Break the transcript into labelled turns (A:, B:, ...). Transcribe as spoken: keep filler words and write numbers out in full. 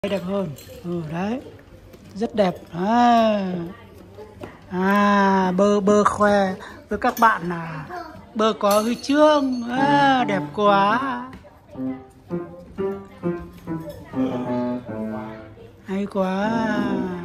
A: Đẹp hơn. Ừ đấy, rất đẹp. À, à bơ bơ khoe với các bạn là bơ có huy chương. À, đẹp quá, hay quá.